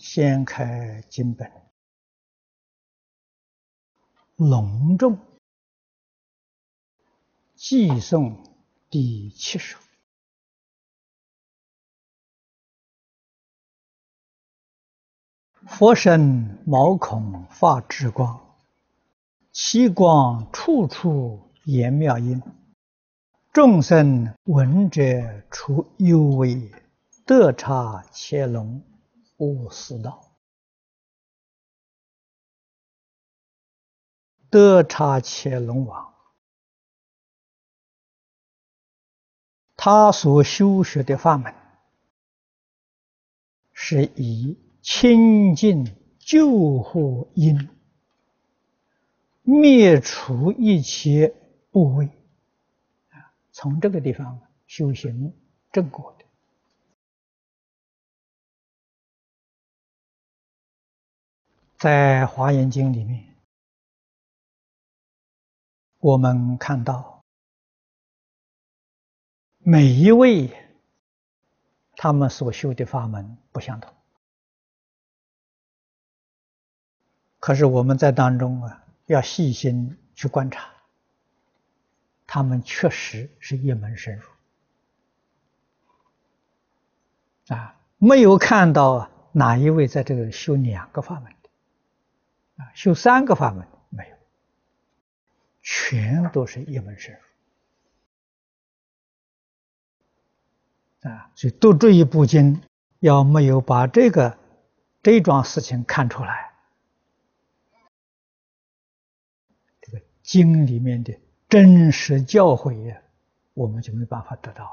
掀开经本，隆重寄诵第7首。佛身毛孔发智光，其光处处言妙音。众生闻者出幽微，得察伽龙悟四道。得察伽龙王，他所修学的法门，是以清净救护因，灭除一切怖畏。从这个地方修行正果的。在《华严经》里面，我们看到每一位他们所修的法门不相同，可是我们在当中要细心去观察，他们确实是一门深入没有看到哪一位在这个修2个法门的修3个法门没有，全都是一门深入所以读这一部经，要没有把这桩事情看出来，这个经里面的真实教诲我们就没办法得到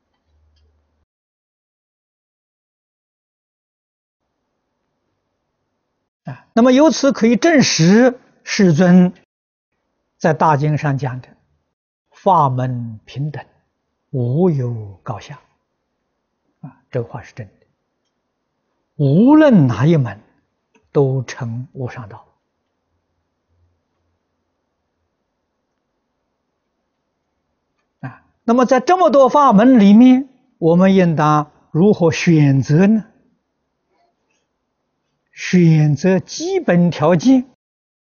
那么由此可以证实世尊在大经上讲的法门平等，无有高下这个话是真的，无论哪一门都成无上道。那么在这么多法门里面，我们应当如何选择呢？选择基本条件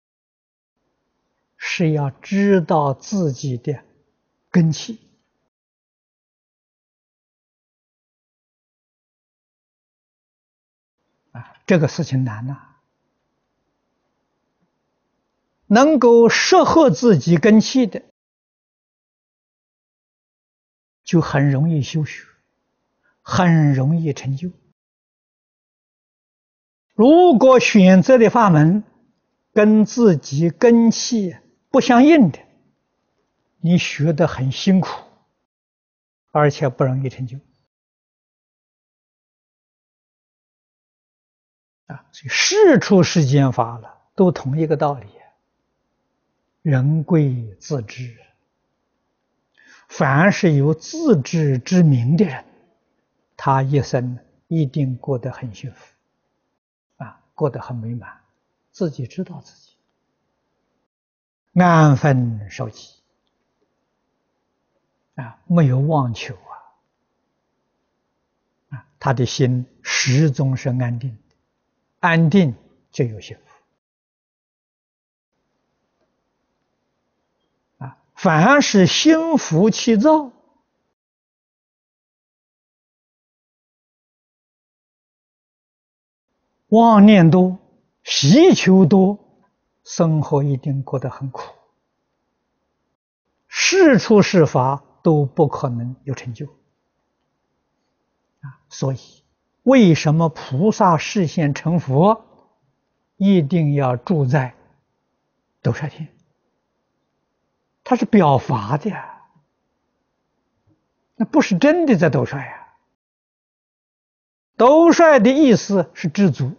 是要知道自己的根器这个事情难能够适合自己根器的，就很容易修学，很容易成就。如果选择的法门跟自己根器不相应的，你学得很辛苦，而且不容易成就所以事出世间法了，都同一个道理，人贵自知。凡是有自知之明的人，他一生一定过得很幸福过得很美满，自己知道自己安分守己没有妄求他的心始终是安定的，安定就有幸福凡是心浮气躁，妄念多，习求多，生活一定过得很苦，事出世法都不可能有成就所以为什么菩萨示现成佛一定要住在斗率天？他是表法的那不是真的在斗率斗率的意思是知足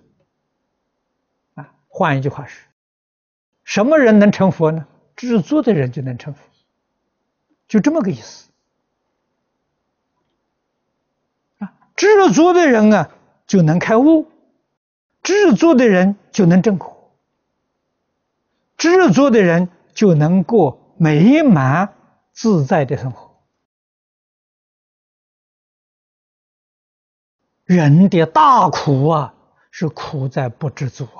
换一句话是，什么人能成佛呢？知足的人就能成佛，就这么个意思知足的人就能开悟，知足的人就能证果，知足的人就能过美满自在的生活。人的大苦是苦在不知足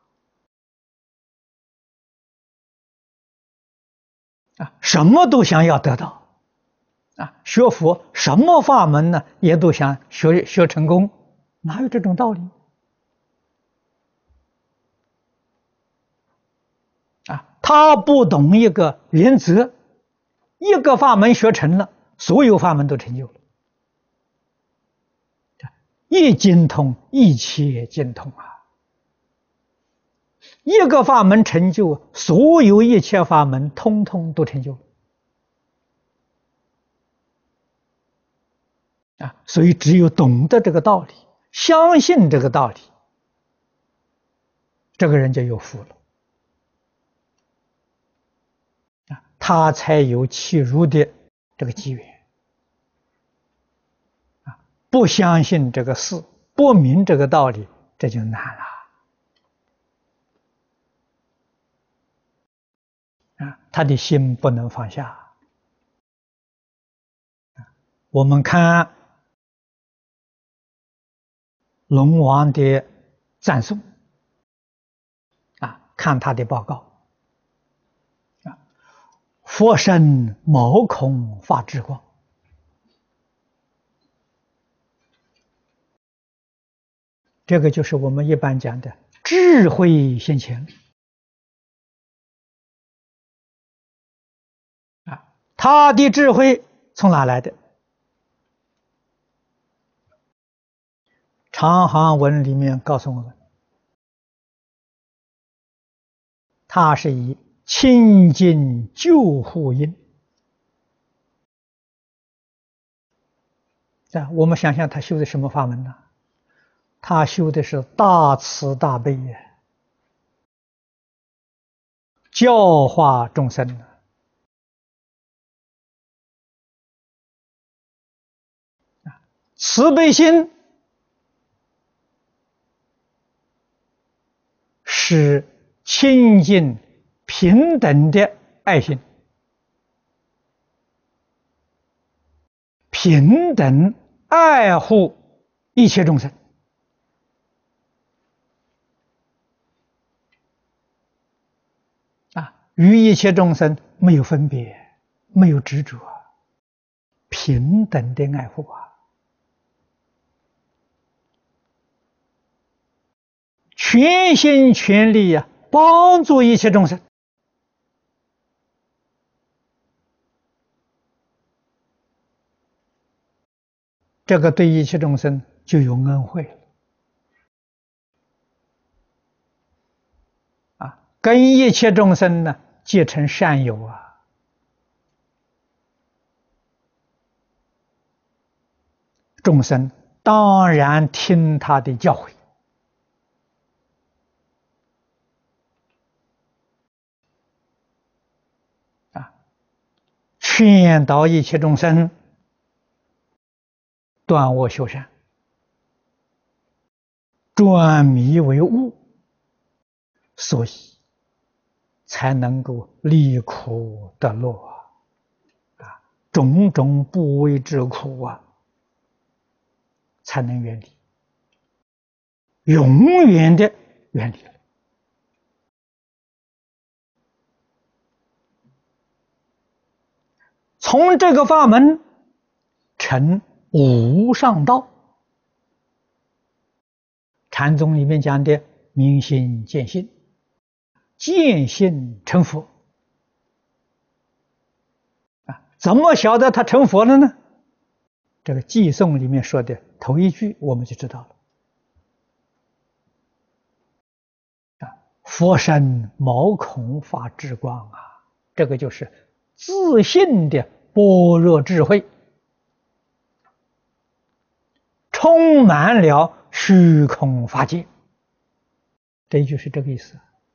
什么都想要得到学佛什么法门呢，也都想学成功，哪有这种道理他不懂一个原则，一个法门学成了，所有法门都成就了。一精通，一切精通一个法门成就，所有一切法门通通都成就所以只有懂得这个道理，相信这个道理，这个人就有福了他才有契入的这个机缘不相信这个事，不明这个道理，这就难了他的心不能放下。我们看龙王的赞颂看他的报告佛身毛孔发智光，这个就是我们一般讲的智慧现前他的智慧从哪来的？长行文里面告诉我们，他是以清净救护因我们想想他修的什么法门呢？他修的是大慈大悲教化众生慈悲心是清净平等的爱心，平等爱护一切众生与一切众生没有分别，没有执着，平等的爱护全心全力帮助一切众生，这个对一切众生就有恩惠了跟一切众生呢结成善友众生当然听他的教诲劝导一切众生断恶修善，转迷为悟，所以才能够离苦得乐种种不为之苦才能远离，永远的远离了。从这个法门成无上道，禅宗里面讲的明心见性，见性成佛怎么晓得他成佛了呢？这个偈颂里面说的头一句我们就知道了佛身毛孔发智光这个就是自信的般若智慧，充满了虚空法界，这一句是这个意思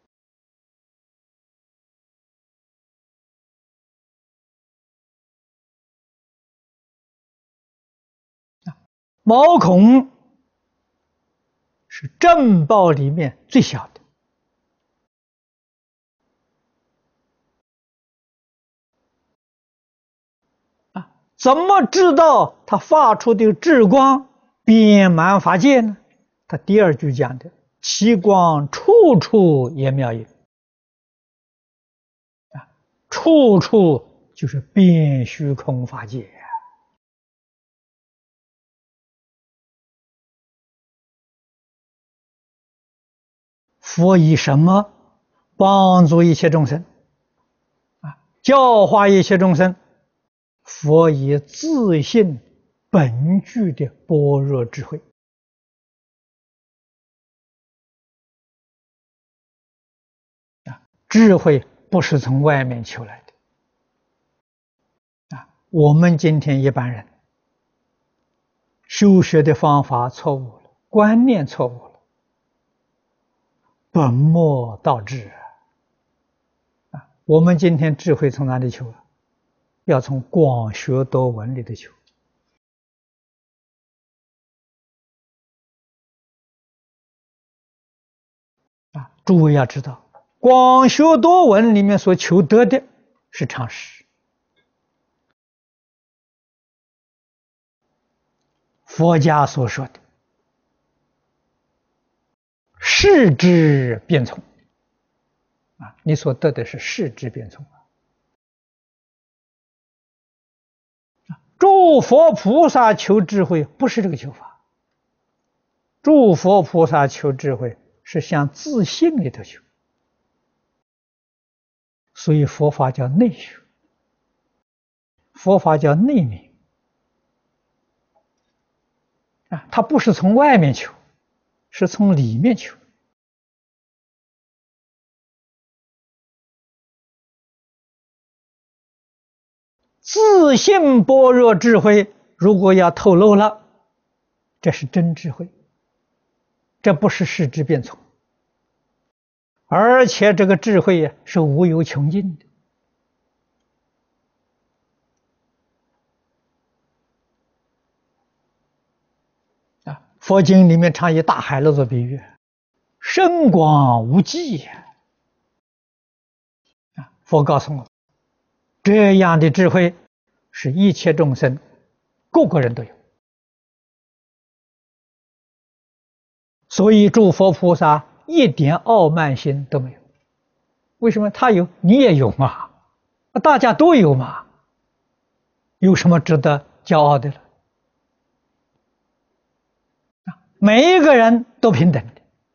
毛孔是正报里面最小的怎么知道它发出的智光遍满法界呢？ 他第二句讲的其光处处也妙也。处处就是遍虚空法界。佛以什么帮助一切众生？教化一切众生。佛以自性本具的般若智慧。智慧不是从外面求来的。我们今天一般人修学的方法错误了，观念错误了，本末倒置。我们今天智慧从哪里求？要从广学多闻里头求。诸位要知道，广学多闻里面所求得的是常识。佛家所说的视之变从，你所得的是视之变从。诸佛菩萨求智慧不是这个求法，诸佛菩萨求智慧是向自性里头求，所以佛法叫内学，佛法叫内明。它不是从外面求，是从里面求。自性般若智慧如果要透露了，这是真智慧，这不是视之变从，而且这个智慧是无有穷尽的。佛经里面常以大海来做比喻，深广无际。佛告诉我，这样的智慧是一切众生个个人都有，所以诸佛菩萨一点傲慢心都没有。为什么？他有，你也有嘛，大家都有嘛，有什么值得骄傲的了？每一个人都平等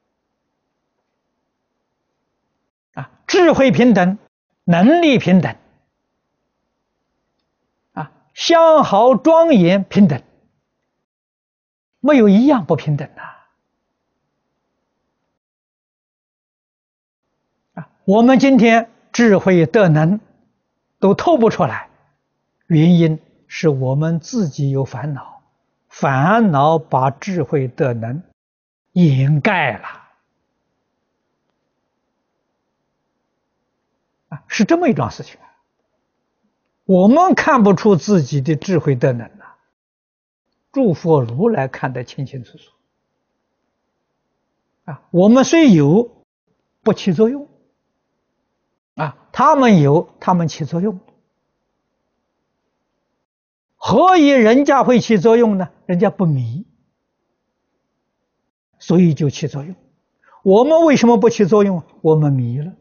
的，智慧平等，能力平等，相好庄严平等，没有一样不平等的。我们今天智慧德能都透不出来，原因是我们自己有烦恼，烦恼把智慧德能掩盖了。是这么一桩事情。我们看不出自己的智慧德能诸佛如来看得清清楚楚。我们虽有，不起作用。他们有，他们起作用。何以人家会起作用呢？人家不迷，所以就起作用。我们为什么不起作用？我们迷了，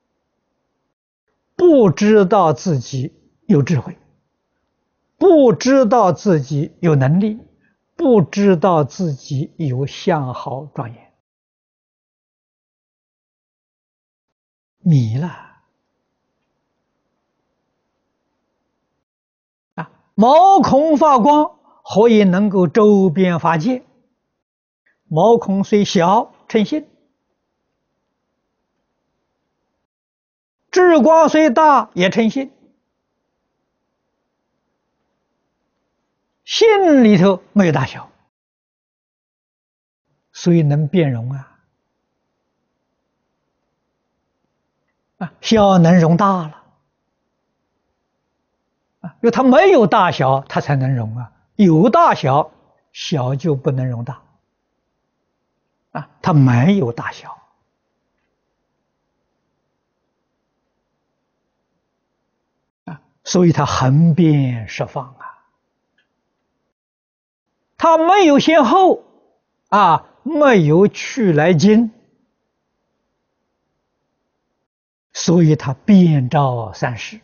不知道自己有智慧，不知道自己有能力，不知道自己有相好庄严，迷了。毛孔发光，何以能够周遍法界？毛孔虽小，称心；智光虽大，也称心。心里头没有大小，所以能变容小能容大了。因为它没有大小，它才能容有大小，小就不能容大它没有大小所以它横遍十方它没有先后没有去来经，所以他遍照三世，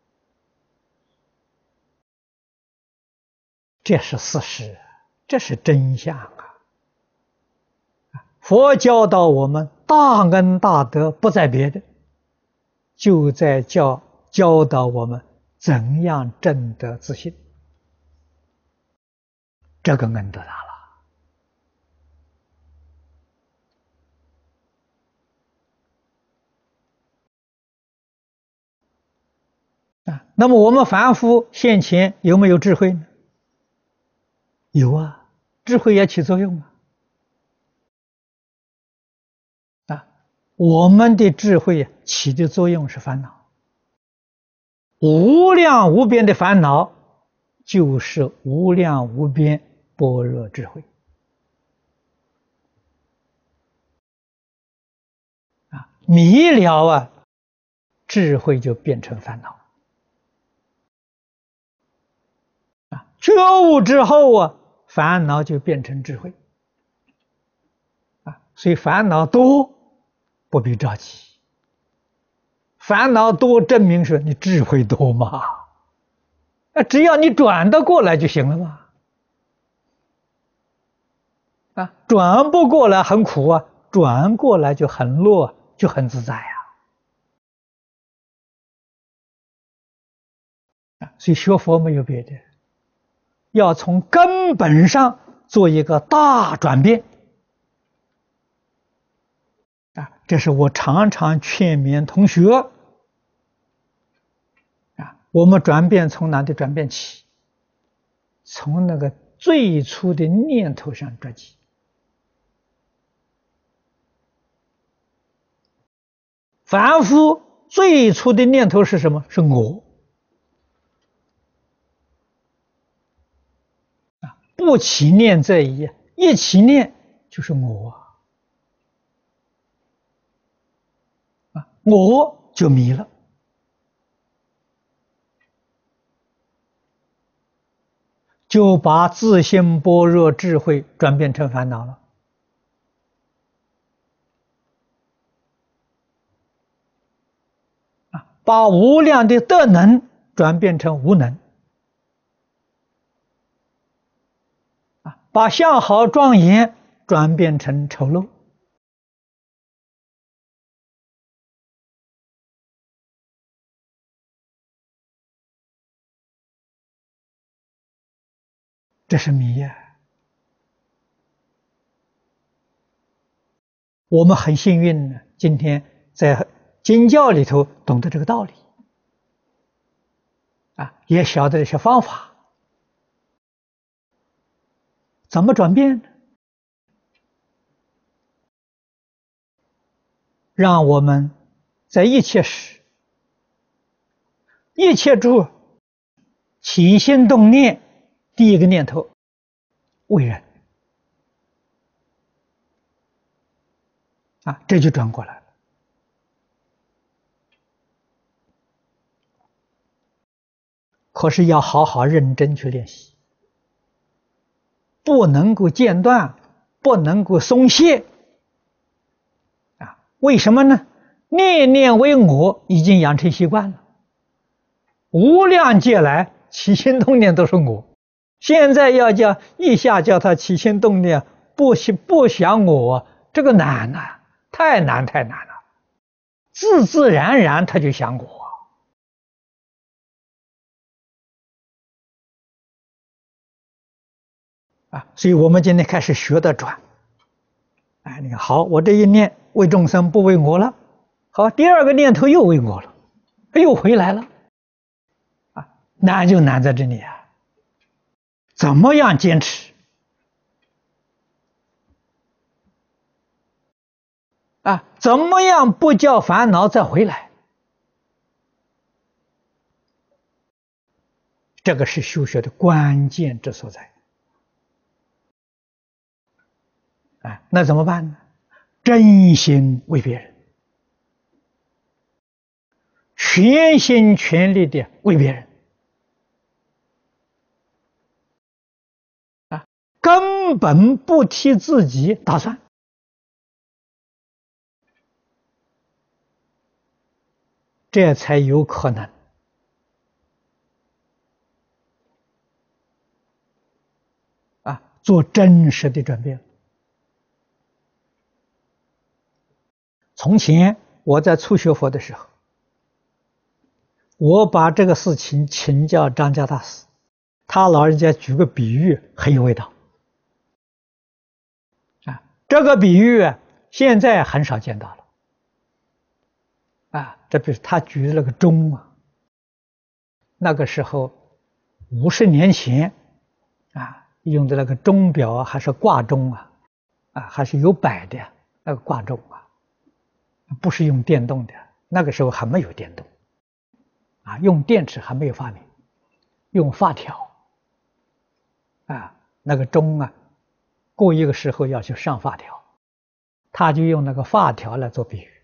这是事实，这是真相啊！佛教导我们大恩大德不在别的，就在教导我们怎样证得自信，这个恩德大了。那么我们凡夫现前有没有智慧呢？有啊，智慧也起作用我们的智慧起的作用是烦恼，无量无边的烦恼就是无量无边般若智慧迷了智慧就变成烦恼觉悟之后烦恼就变成智慧所以烦恼多不必着急，烦恼多证明说你智慧多嘛，只要你转得过来就行了嘛。转不过来很苦转过来就很乐，就很自在所以学佛没有别的，要从根本上做一个大转变这是我常常劝勉同学我们转变从哪里转变起？从那个最初的念头上转起。凡夫最初的念头是什么？是我不起念这一起念就是我我就迷了，就把自性般若智慧转变成烦恼了把无量的德能转变成无能把相好庄严转变成丑陋这是迷我们很幸运呢，今天在经教里头懂得这个道理也晓得一些方法，怎么转变呢？让我们在一切时、一切处起心动念，第一个念头为人这就转过来了。可是要好好认真去练习，不能够间断，不能够松懈为什么呢？念念为我已经养成习惯了，无量劫来起心动念都是我，现在要一下叫他起心动念不想我，这个难太难了，自自然然他就想我所以我们今天开始学的转你看好，我这一念为众生不为我了，好，第二个念头又为我了，又回来了难就难在这里怎么样坚持怎么样不叫烦恼再回来？这个是修学的关键之所在那怎么办呢？真心为别人，全心全力的为别人根根本不替自己打算。这才有可能做真实的转变。从前我在初学佛的时候，我把这个事情请教张家大师，他老人家举个比喻很有味道。这个比喻现在很少见到了。这比如他举的那个钟那个时候50年前用的那个钟表还是挂钟还是有摆的那个挂钟不是用电动的，那个时候还没有电动用电池还没有发明，用发条那个钟过一个时候要去上发条，他就用那个发条来做比喻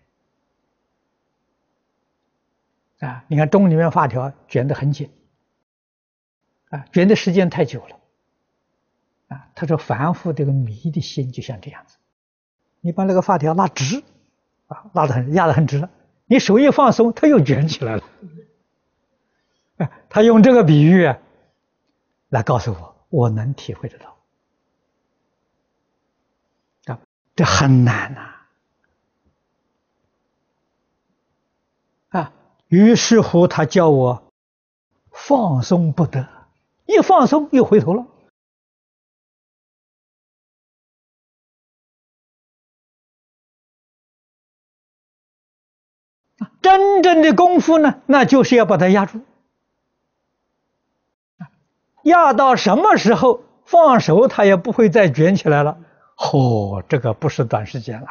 你看钟里面发条卷得很紧卷的时间太久了他说凡夫这个迷的心就像这样子，你把那个发条拉直压得很直了，你手一放松它又卷起来了他用这个比喻来告诉我能体会得到这很难于是乎他叫我放松不得，一放松又回头了真正的功夫呢，那就是要把它压住，压到什么时候放手它也不会再卷起来了。这个不是短时间了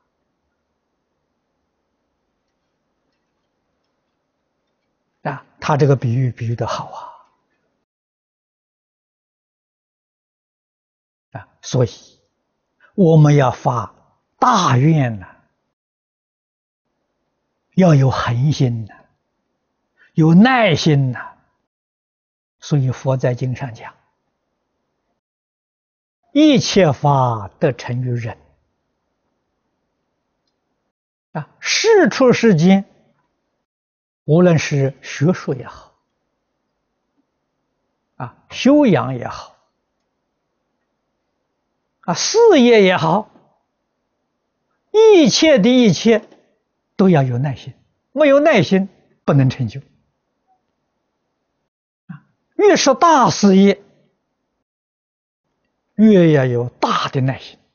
他这个比喻的好所以我们要发大愿要有恒心有耐心所以佛在经上讲，一切法得成于忍世出世间，无论是学术也好修养也好事业也好，一切的一切都要有耐心，没有耐心不能成就越是大事业越要有大的耐心，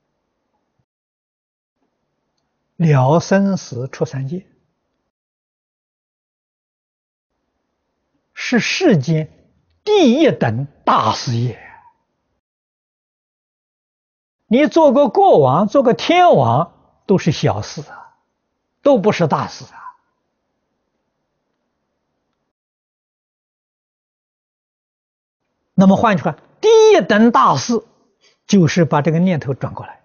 了生死出三界是世间第一等大事业，你做个国王做个天王都是小事都不是大事那么换句话，第一等大事就是把这个念头转过来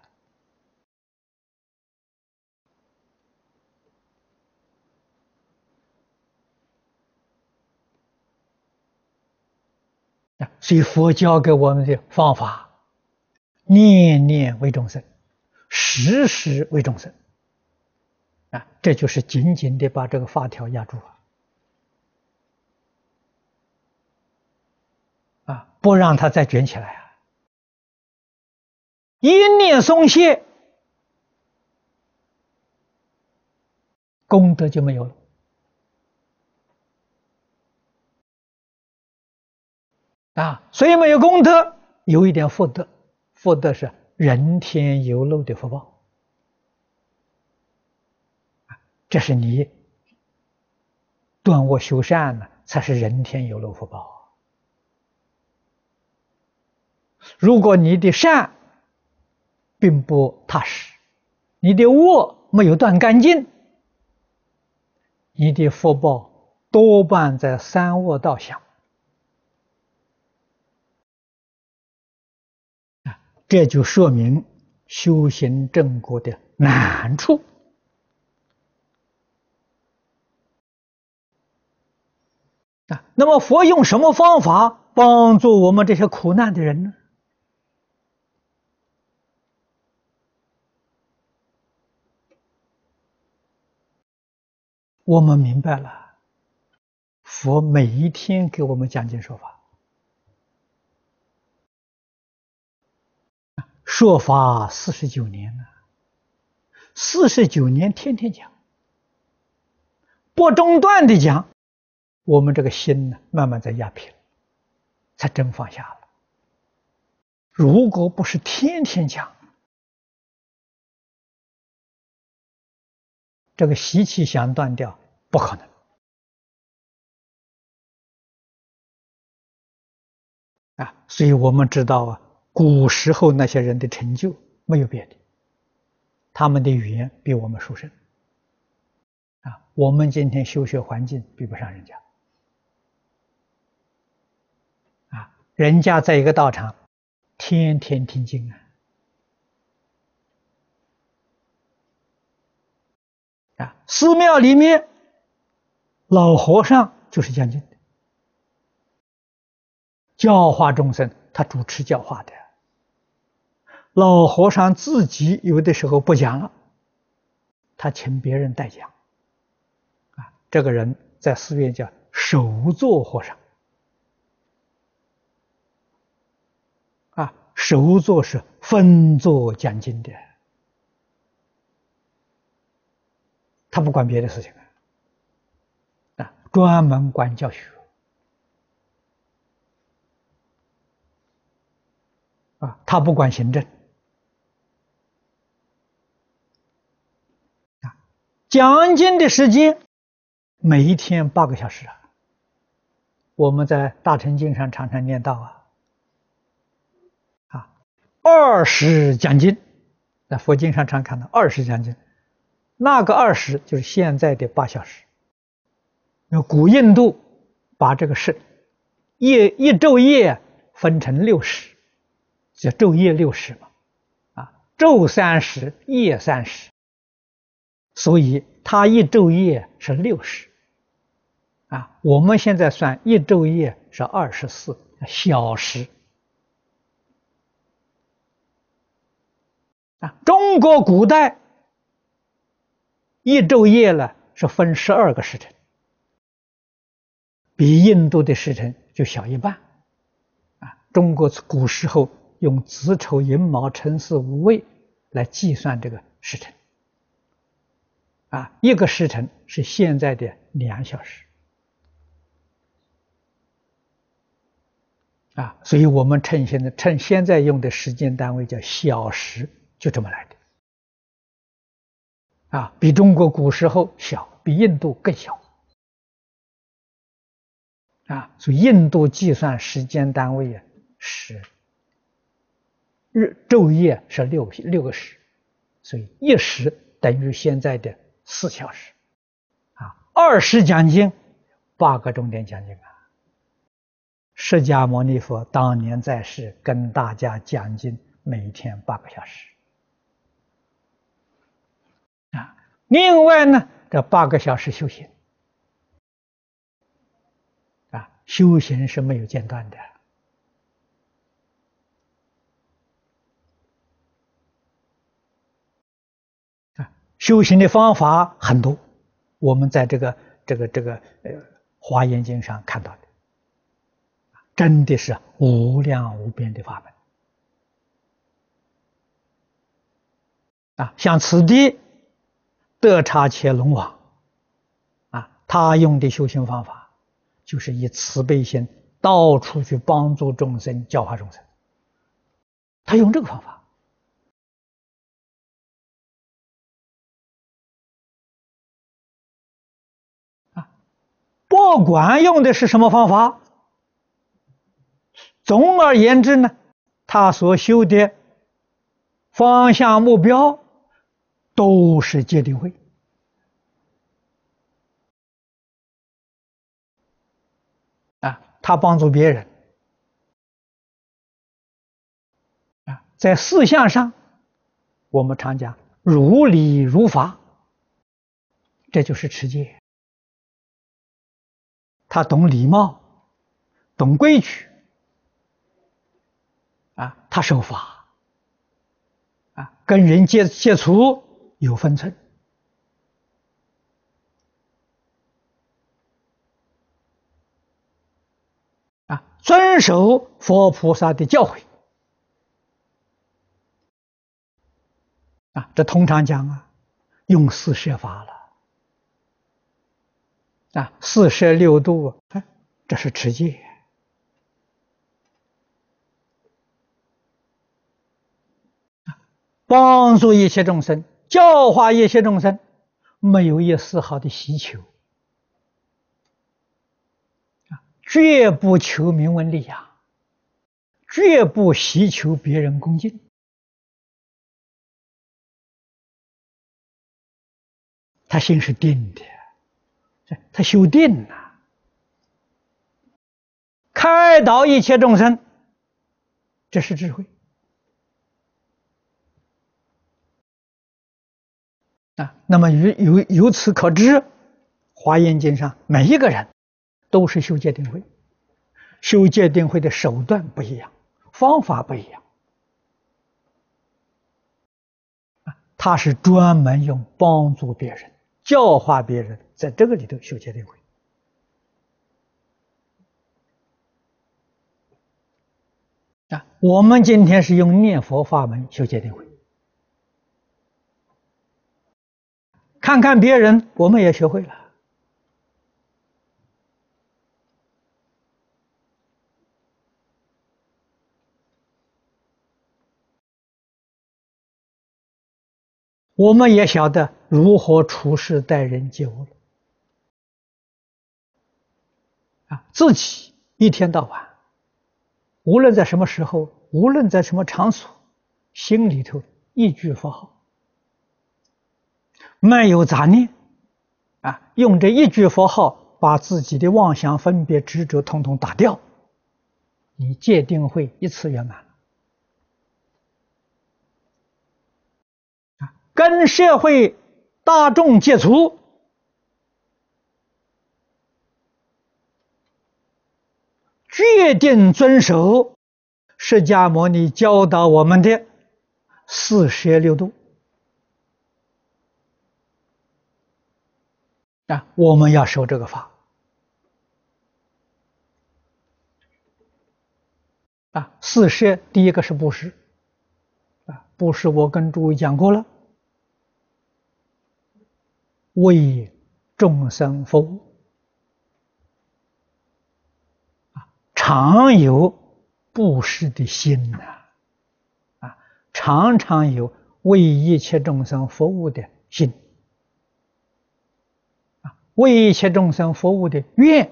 所以佛教给我们的方法，念念为众生，时时为众生这就是紧紧的把这个发条压住不让它再卷起来一念松懈，功德就没有了所以没有功德，有一点福德，福德是人天有漏的福报这是你断恶修善才是人天有漏福报如果你的善并不踏实，你的恶没有断干净，你的福报多半在三恶道享这就说明修行正果的难处那么佛用什么方法帮助我们这些苦难的人呢？ 我们明白了，佛每一天给我们讲经说法，说法49年了，49年天天讲，不中断的讲，我们这个心呢，慢慢在压平，才真放下了。如果不是天天讲，这个习气想断掉不可能啊！所以我们知道啊，古时候那些人的成就没有别的，他们的语言比我们殊胜啊。我们今天修学环境比不上人家啊，人家在一个道场天天听经啊，寺庙里面老和尚就是讲经的，教化众生，他主持教化的。老和尚自己有的时候不讲了，他请别人代讲啊。这个人在寺院叫首座和尚啊，首座是分座讲经的，他不管别的事情啊，专门管教学啊，他不管行政啊。讲经的时间每一天8个小时啊，我们在大乘经上常常念到20讲经，在佛经上常看到20讲经，那个20就是现在的8小时。古印度把这个一昼夜分成60，叫昼夜60嘛，昼30，夜30，所以它一昼夜是60我们现在算一昼夜是24小时中国古代一昼夜了是分12个时辰，比印度的时辰就小一半中国古时候用子丑寅卯辰巳午未来计算这个时辰一个时辰是现在的2小时所以我们趁现在用的时间单位叫小时，就这么来的比中国古时候小，比印度更小所以印度计算时间单位是昼夜是6个时，所以1时等于现在的4小时20讲经8个重点讲经释迦牟尼佛当年在世跟大家讲经，每天8个小时另外呢，这8个小时修行修行是没有间断的修行的方法很多，我们在这个华严经上看到的，真的是无量无边的法门像此地得差切龙王他用的修行方法就是以慈悲心到处去帮助众生，教化众生，他用这个方法不管用的是什么方法，总而言之呢，他所修的方向目标都是戒定慧他帮助别人在4项上我们常讲如理如法，这就是持戒。他懂礼貌，懂规矩他守法跟人接触有分寸遵守佛菩萨的教诲啊，这通常讲啊，用四摄法了啊，四摄六度，哎，这是持戒。帮助一切众生，教化一切众生，没有一丝毫的希求，绝不求名闻利养，绝不希求别人恭敬。他心是定的，他修定了，开导一切众生，这是智慧。那么由此可知，《华严经》上每一个人都是修戒定慧，修戒定慧的手段不一样，方法不一样。他是专门用帮助别人、教化别人，在这个里头修戒定慧。我们今天是用念佛法门修戒定慧。看看别人，我们也学会了。我们也晓得如何处事待人接物了。自己一天到晚，无论在什么时候，无论在什么场所，心里头一句佛号，没有杂念，用这一句佛号把自己的妄想、分别、执着统统打掉，你戒定慧一次圆满了。跟社会大众接触，决定遵守释迦牟尼教导我们的四摄六度我们要守这个法四摄第一个是布施布施我跟诸位讲过了，为众生服务常有布施的心常常有为一切众生服务的心为一切众生服务的愿，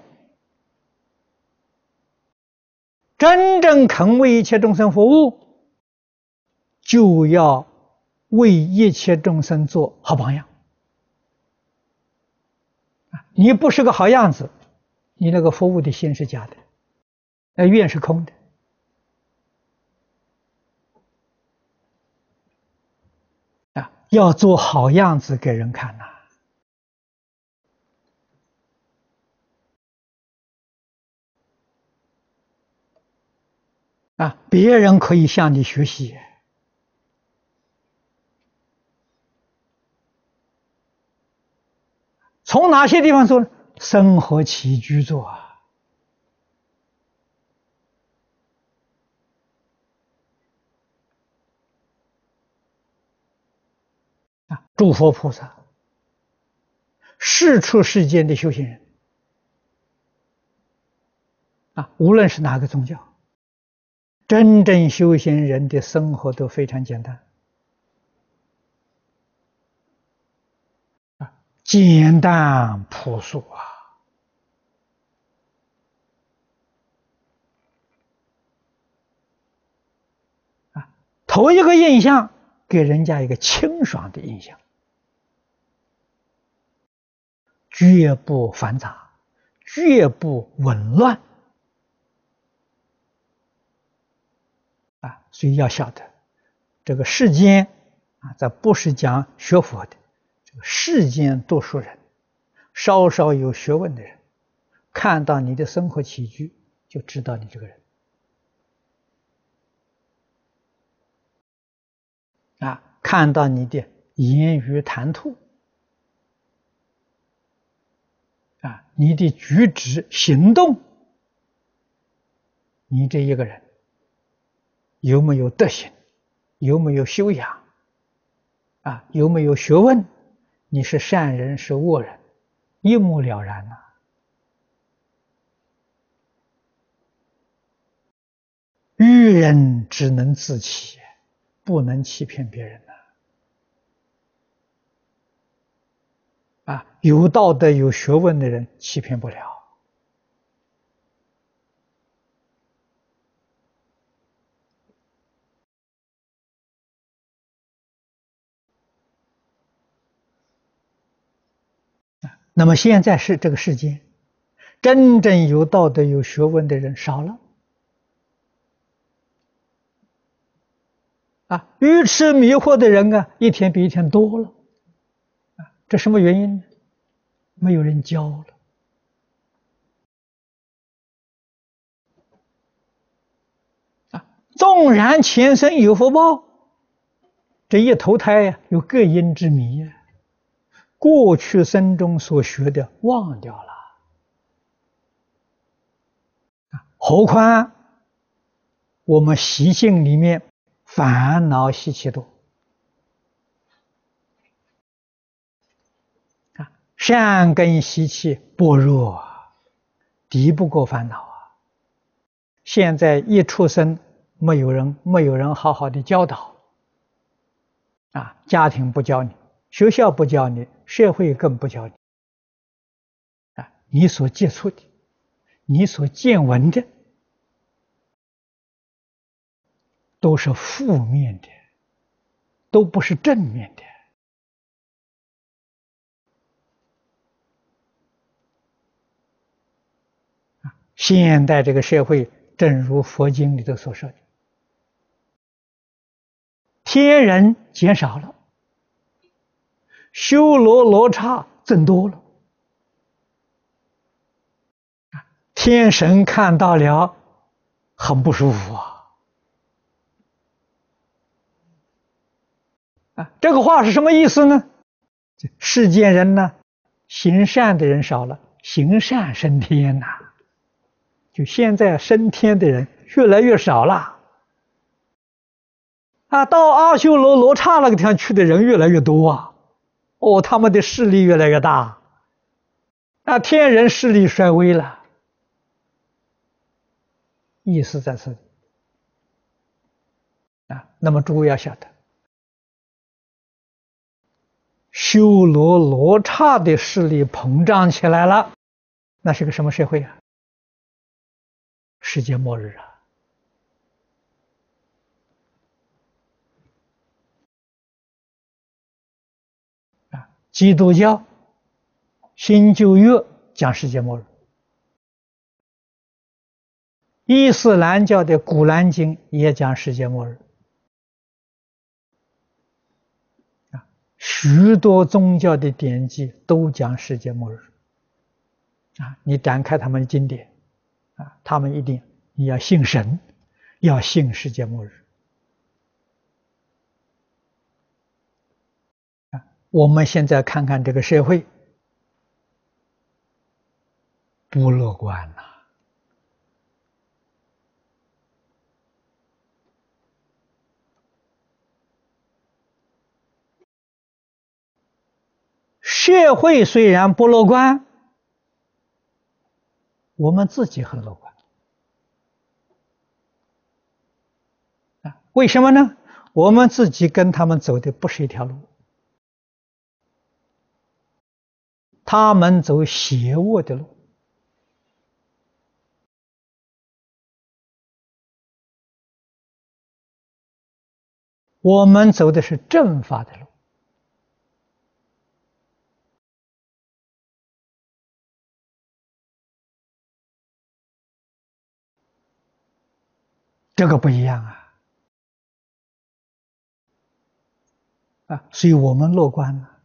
真正肯为一切众生服务，就要为一切众生做好榜样。你不是个好样子，你那个服务的心是假的，愿是空的。要做好样子给人看别人可以向你学习。从哪些地方做呢？生活起居做诸佛菩萨，世出世间的修行人无论是哪个宗教，真正修行人的生活都非常简单简单朴素头一个印象给人家一个清爽的印象，绝不繁杂，绝不紊乱所以要晓得这个世间这不是讲学佛的，这个世间多数人稍稍有学问的人，看到你的生活起居就知道你这个人看到你的言语谈吐你的举止行动你这一个人有没有德行，有没有修养，有没有学问，你是善人是恶人，一目了然呐。愚人只能自欺，不能欺骗别人呐。有道德有学问的人欺骗不了。那么现在是这个世界，真正有道德有学问的人少了。愚痴迷惑的人一天比一天多了。这什么原因呢？没有人教了。纵然前生有福报，这一投胎有各因之迷，过去生中所学的忘掉了。何况我们习性里面烦恼习气多，善根习气薄弱，敌不过烦恼现在一出生，没有人好好的教导家庭不教你，学校不教你，社会更不教你你所接触的，你所见闻的，都是负面的，都不是正面的。现代这个社会，正如佛经里头所说的，天人减少了，修罗罗刹增多了。天神看到了，很不舒服这个话是什么意思呢？世间人呢，行善的人少了，行善升天呐。就现在升天的人越来越少了到阿修罗罗刹那个地方去的人越来越多他们的势力越来越大天人势力衰微了。意思在这里那么诸位要晓得，修罗罗刹的势力膨胀起来了，那是个什么社会世界末日基督教新旧约讲世界末日，伊斯兰教的古兰经也讲世界末日许多宗教的典籍都讲世界末日你展开他们的经典他们一定你要信神，要信世界末日我们现在看看这个社会不乐观社会虽然不乐观，我们自己很乐观为什么呢？我们自己跟他们走的不是一条路，他们走邪恶的路，我们走的是正法的路这个不一样所以我们乐观了。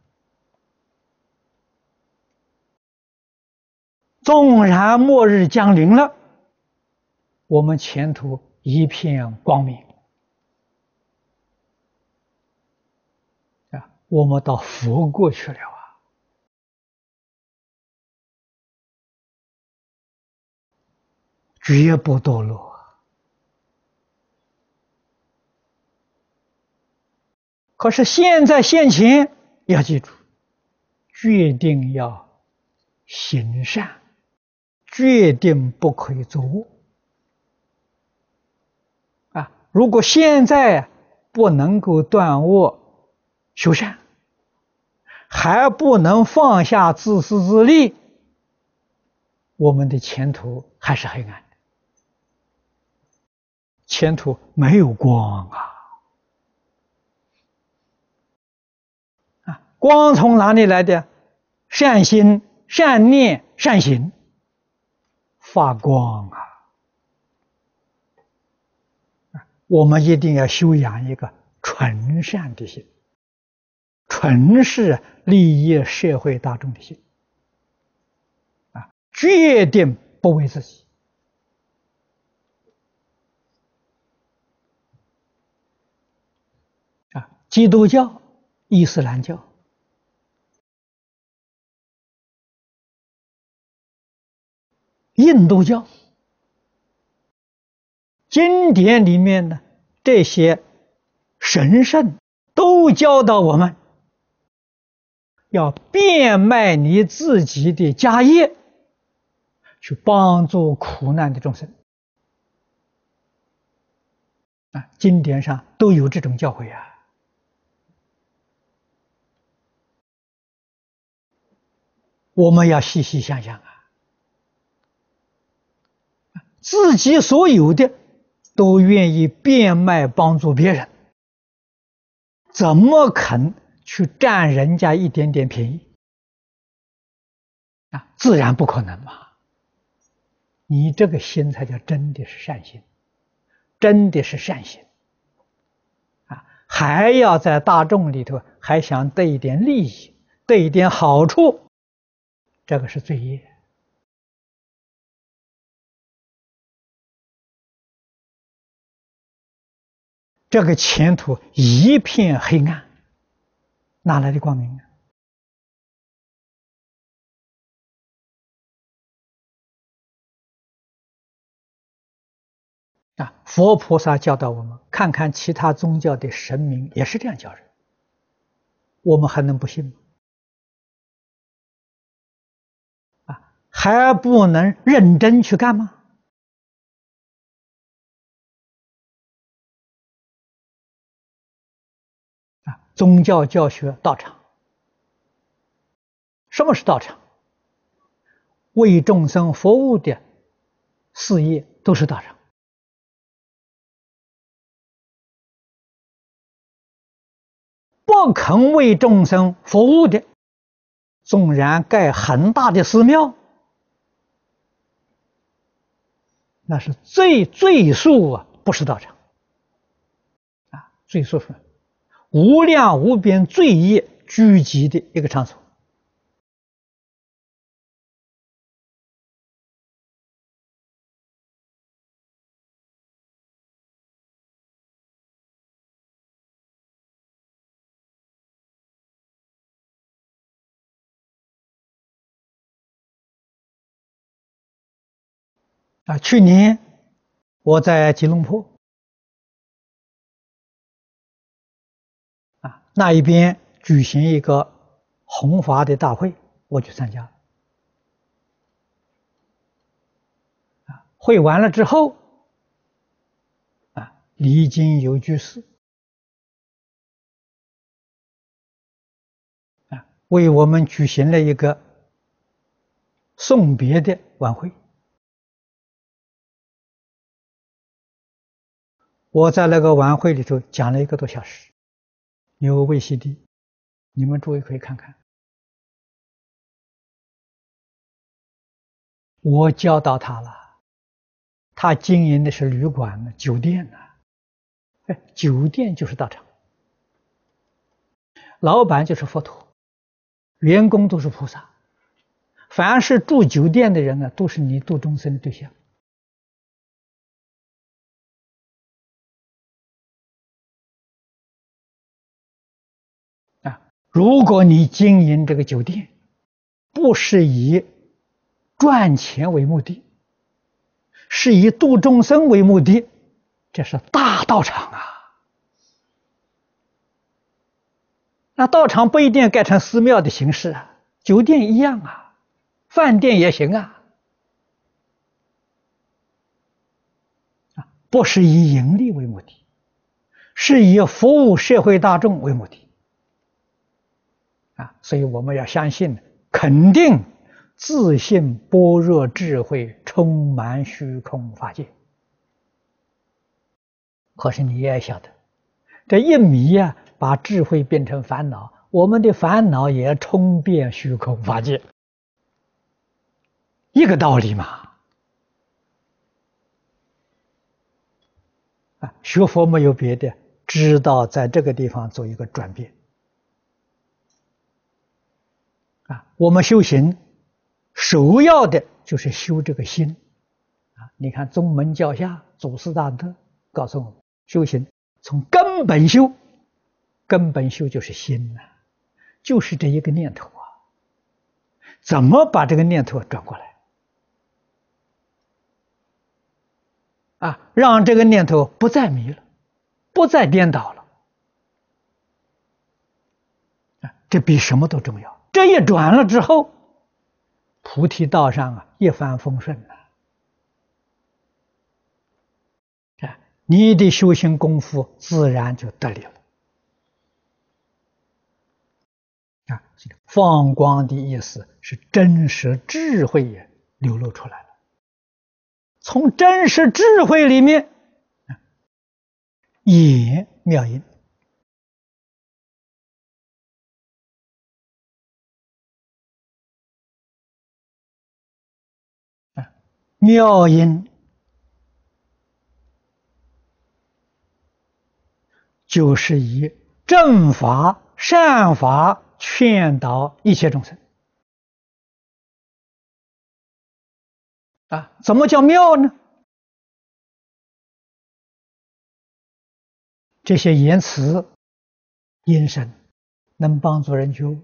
纵然末日降临了，我们前途一片光明我们到佛国去了绝不堕落可是现在现前要记住，决定要行善，决定不可以作恶。如果现在不能够断恶修善，还不能放下自私自利，我们的前途还是黑暗的，前途没有光啊！光从哪里来的？善心、善念、善行发光啊！我们一定要修养一个纯善的心，纯是利益社会大众的心啊，决定不为自己。基督教、伊斯兰教、印度教经典里面呢，这些神圣都教导我们要变卖你自己的家业，去帮助苦难的众生经典上都有这种教诲啊。我们要细细想想自己所有的都愿意变卖帮助别人，怎么肯去占人家一点点便宜自然不可能嘛。你这个心才叫真的是善心，真的是善心还要在大众里头还想得一点利益，得一点好处，这个是罪业。这个前途一片黑暗，哪来的光明佛菩萨教导我们，看看其他宗教的神明也是这样教人，我们还能不信吗？还不能认真去干吗？宗教教学道场，什么是道场？为众生服务的事业都是道场。不肯为众生服务的，纵然盖很大的寺庙，那是罪数不是道场罪数是无量无边罪业聚集的一个场所去年我在吉隆坡那一边举行一个弘法的大会，我去参加了会完了之后离京有居士为我们举行了一个送别的晚会。我在那个晚会里头讲了1个多小时，有VCD，你们诸位可以看看。我教导他了，他经营的是旅馆、酒店酒店就是道场，老板就是佛陀，员工都是菩萨，凡是住酒店的人都是你度众生的对象如果你经营这个酒店不是以赚钱为目的，是以度众生为目的，这是大道场那道场不一定改成寺庙的形式啊，酒店一样啊，饭店也行啊，不是以盈利为目的，是以服务社会大众为目的啊，所以我们要相信，肯定自信般若智慧充满虚空法界。可是你也晓得，这一迷啊，把智慧变成烦恼，我们的烦恼也充遍虚空法界，一个道理嘛。啊，学佛没有别的，知道在这个地方做一个转变。啊，我们修行首要的就是修这个心。啊，你看宗门教下祖师大德告诉我们，修行从根本修，根本修就是心呐，就是这一个念头啊。怎么把这个念头转过来？啊，让这个念头不再迷了，不再颠倒了。啊，这比什么都重要。这一转了之后，菩提道上啊，一帆风顺了。啊，你的修行功夫自然就得力了。啊，放光的意思是真实智慧也流露出来了。从真实智慧里面，也妙音。妙音就是以正法、善法劝导一切众生。啊，怎么叫妙呢？这些言辞、音声能帮助人觉悟，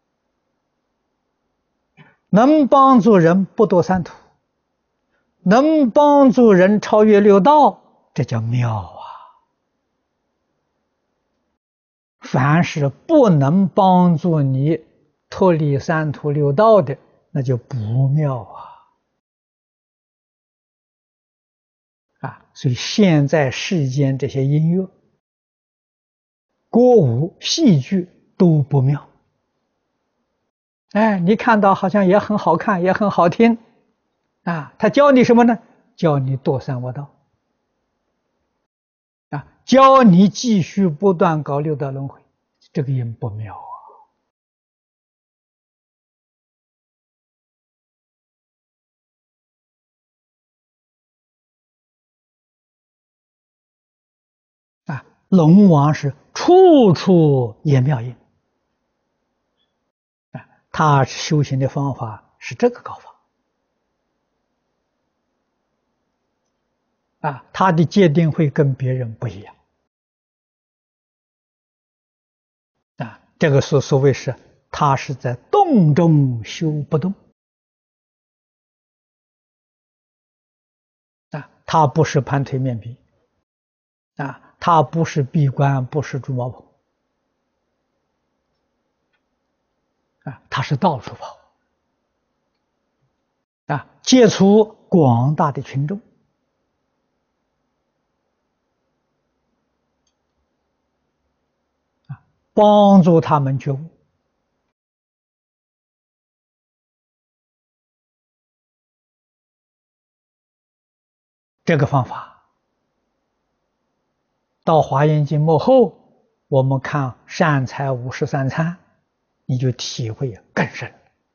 能帮助人不堕三途，能帮助人超越六道，这叫妙啊。凡是不能帮助你脱离三途六道的，那就不妙啊！啊，所以现在世间这些音乐、歌舞、戏剧都不妙。哎，你看到好像也很好看，也很好听，啊，他教你什么呢？教你堕三恶道，啊，教你继续不断搞六道轮回，这个也不妙啊。啊，龙王是处处言妙音，啊，他修行的方法是这个搞法，啊，他的界定会跟别人不一样，啊，这个所谓是他是在动中修不动，啊，他不是盘腿面壁，啊，他不是闭关，不是猪毛棚，啊，他是到处跑，啊，接触广大的群众，啊，帮助他们觉悟。这个方法到《华严经》末后，我们看善财53参，你就体会更深。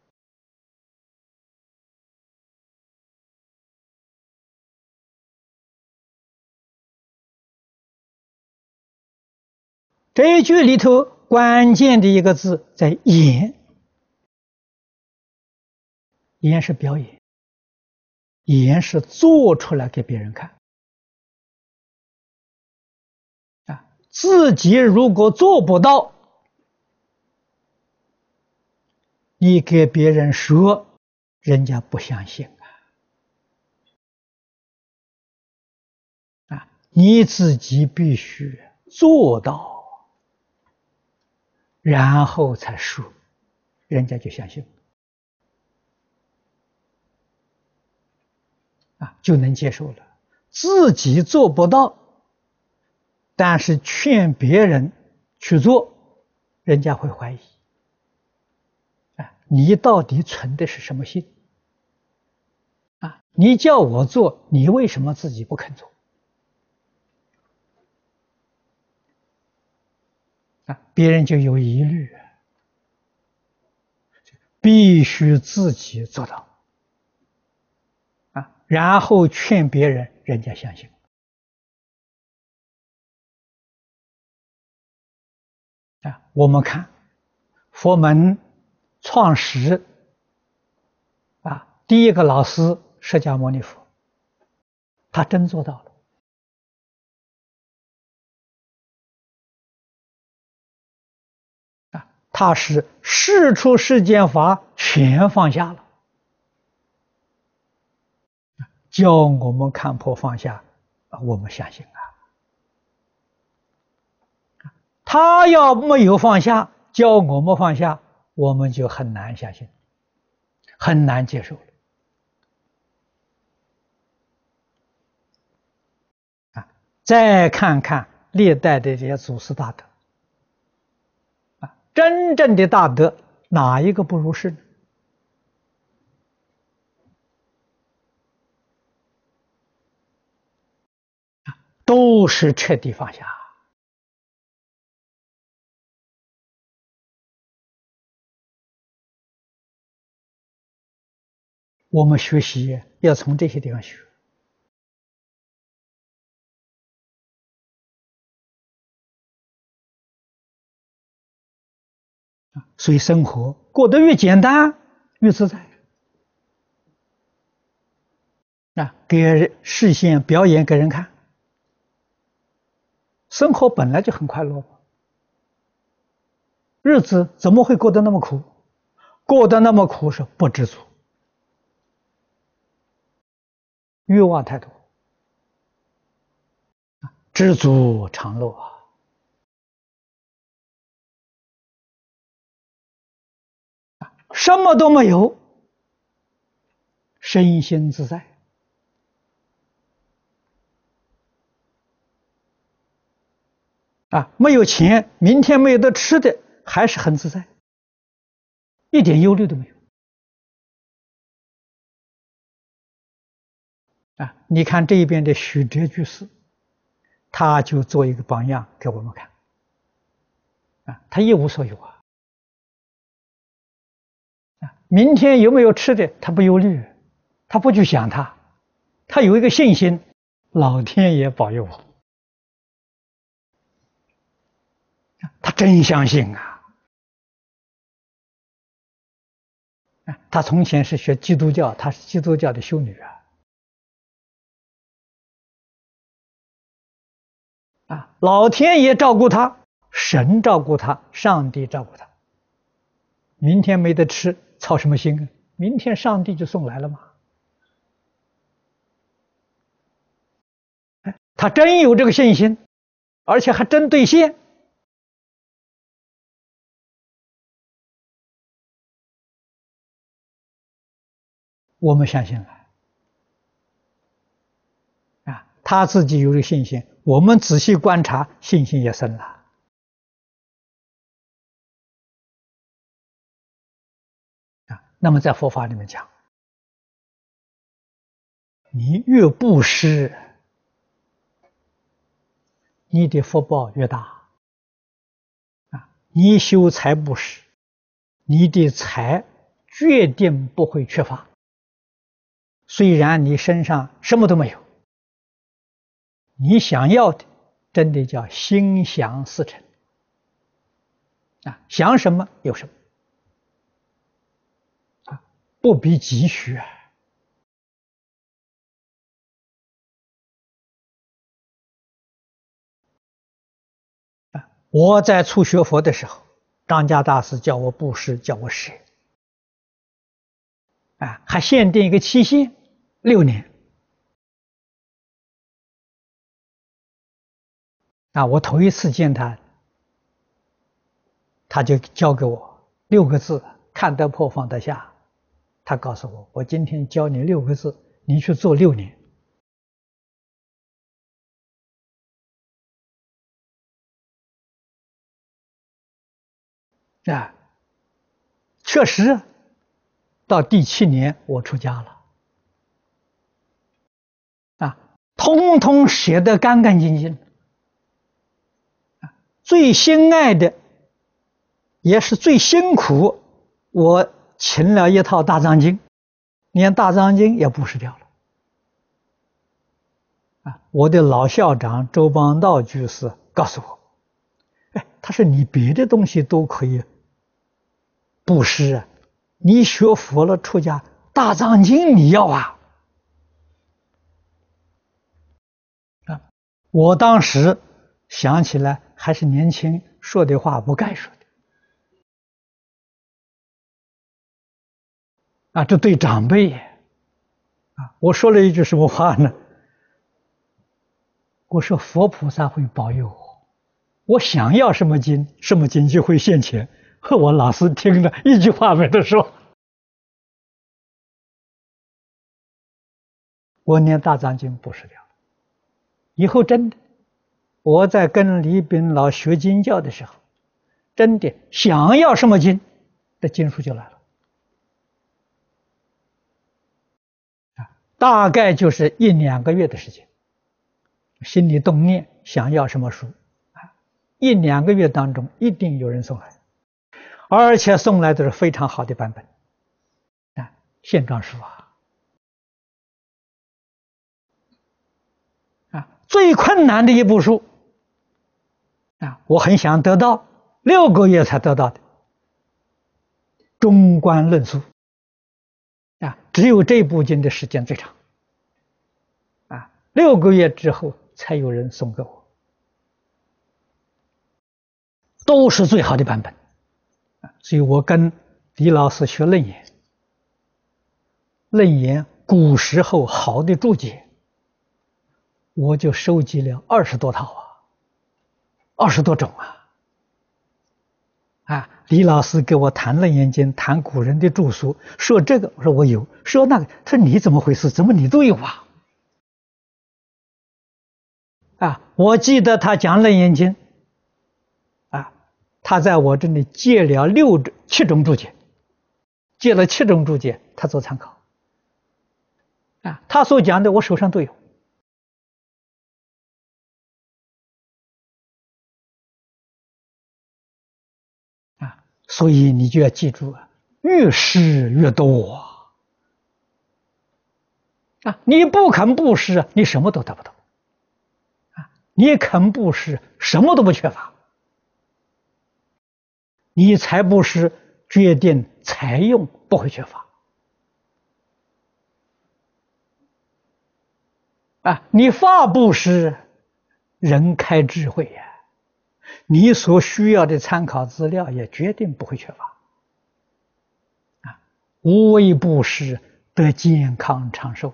这一句里头关键的一个字在演，演是表演，演是做出来给别人看。啊，自己如果做不到，你给别人说，人家不相信啊！你自己必须做到。 然后才说，人家就相信就能接受了。自己做不到，但是劝别人去做，人家会怀疑你到底存的是什么心你叫我做，你为什么自己不肯做别人就有疑虑，必须自己做到然后劝别人，人家相信我们看佛门创始第一个老师释迦牟尼佛，他真做到了他是世出世间法全放下了，教我们看破放下，我们相信他要没有放下，教我们放下，我们就很难相信，很难接受再看看历代的这些祖师大德真正的大德哪一个不如是呢？都是彻底放下。我们学习要从这些地方学所以生活过得越简单越自在给视线表演给人看，生活本来就很快乐，日子怎么会过得那么苦？过得那么苦是不知足，欲望太多，知足常乐什么都没有，身心自在没有钱，明天没有得吃的，还是很自在，一点忧虑都没有你看这边的许哲居士，他就做一个榜样给我们看他一无所有明天有没有吃的他不忧虑，他不去想他有一个信心，老天爷保佑我，他真相信他从前是学基督教，他是基督教的修女老天爷照顾他，神照顾他，上帝照顾他，明天没得吃操什么心明天上帝就送来了吗？他真有这个信心，而且还真兑现，我们相信了他自己有这个信心，我们仔细观察，信心也深了那么在佛法里面讲，你越布施，你的福报越大你修财布施，你的财决定不会缺乏，虽然你身上什么都没有，你想要的真的叫心想事成想什么有什么不必急需我在初学佛的时候，张家大师叫我布施，叫我舍还限定一个期限6年我头一次见他， 他就教给我6个字：看得破，放得下。他告诉我，我今天教你6个字，你去做6年。啊，确实，到第7年我出家了，啊，通通写得干干净净。最心爱的，也是最辛苦，我请了一套大藏经，连大藏经也布施掉了。我的老校长周邦道居士告诉我，他说你别的东西都可以布施啊，你学佛了出家，大藏经你要啊！我当时想起来还是年轻，说的话不该说的。这对长辈我说了一句什么话呢？我说佛菩萨会保佑我，我想要什么经，什么经就会现前。我老师听了一句话没得说。我念大藏经布施掉了，以后真的，我在跟李炳老学经教的时候，真的想要什么经，这经书就来了。大概就是1、2个月的时间，心里动念想要什么书，1、2个月当中一定有人送来，而且送来的是非常好的版本线装书最困难的一部书我很想得到，6个月才得到的中观论述只有这部经的时间最长6个月之后才有人送给我，都是最好的版本所以我跟李老师学楞严，楞严古时候好的注解，我就收集了20多套20多种李老师给我谈楞严经，谈古人的著书，说这个我说我有，说那个他说你怎么回事？怎么你都有我记得他讲楞严经他在我这里借了7种注解，借了7种注解，他做参考他所讲的我手上都有所以你就要记住越施越多你不肯布施你什么都得不到你肯布施什么都不缺乏，你财布施决定财用不会缺乏你法布施人开智慧你所需要的参考资料也决定不会缺乏无为布施得健康长寿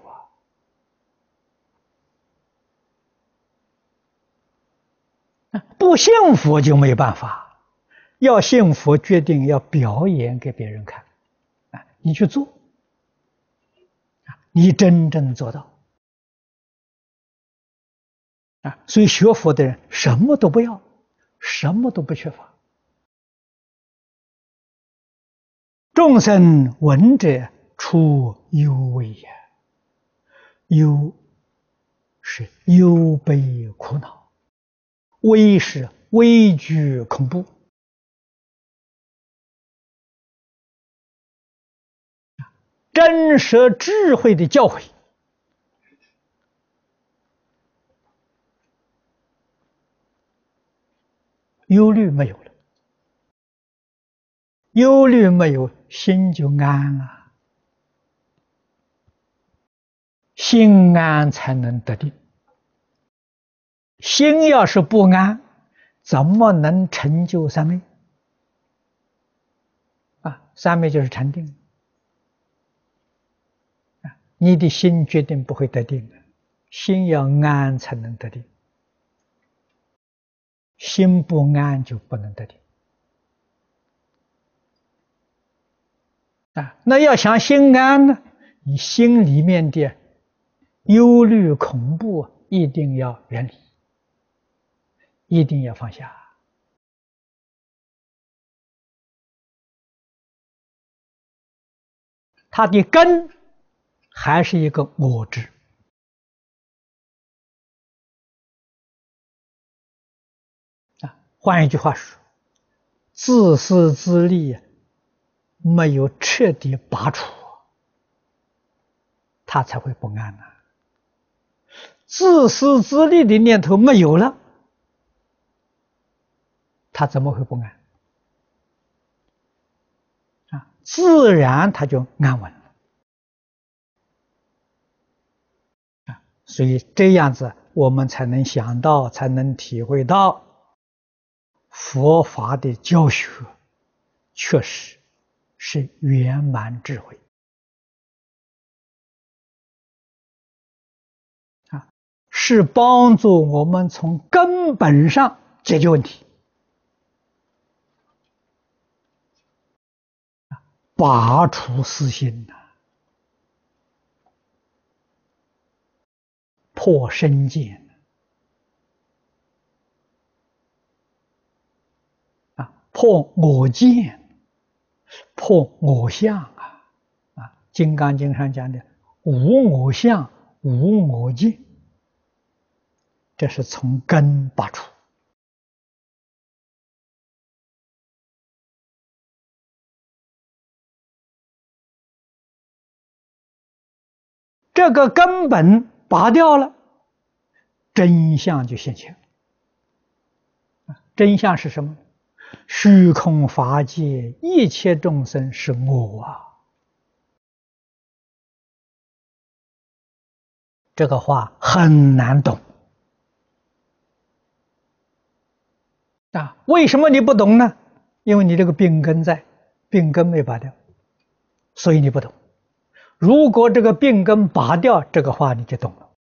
不信佛就没办法，要信佛决定要表演给别人看你去做你真正做到所以学佛的人什么都不要，什么都不缺乏。众生闻者出忧畏忧是忧悲苦恼，畏是畏惧恐怖真实智慧的教诲忧虑没有了，忧虑没有，心就安了，心安才能得定。心要是不安，怎么能成就三昧？三昧就是禅定你的心决定不会得定心要安才能得定。心不安就不能得定那要想心安呢，你心里面的忧虑恐怖一定要远离，一定要放下。它的根还是一个我执。换一句话说，自私自利没有彻底拔除，他才会不安呐。自私自利的念头没有了，他怎么会不安？自然他就安稳了。所以这样子我们才能想到，才能体会到佛法的教学确实是圆满智慧是帮助我们从根本上解决问题，拔除私心破身见破我见，破我相金刚经上讲的无我相无我见，这是从根拔除。这个根本拔掉了，真相就现前。真相是什么？虚空法界一切众生是我这个话很难懂为什么你不懂呢？因为你这个病根在，病根没拔掉，所以你不懂。如果这个病根拔掉，这个话你就懂了。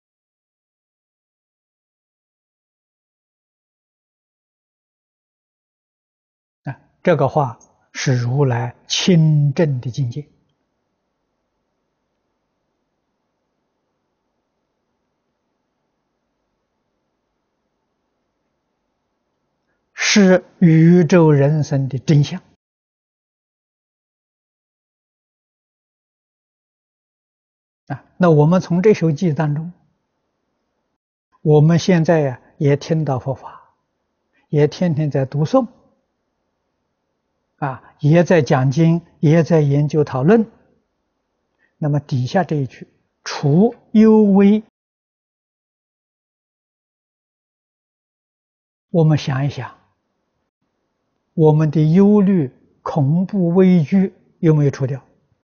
这个话是如来亲证的境界，是宇宙人生的真相那我们从这首偈当中，我们现在也听到佛法，也天天在读诵也在讲经，也在研究讨论。那么底下这一句除忧危，我们想一想，我们的忧虑恐怖畏惧有没有除掉？